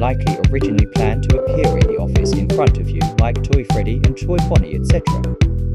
likely originally planned to appear in the office in front of you, like Toy Freddy and Toy Bonnie, etc.